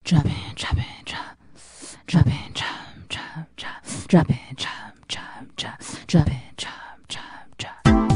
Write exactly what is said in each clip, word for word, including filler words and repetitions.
drop it, drop it, drop, drop it, drop, drop, drop, drop it, drop, drop, drop, drop it, drop, drop, drop.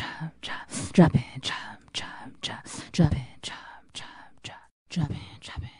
Drop it, drop, drop, drop, drop it, drop, drop, drop, drop it, drop it.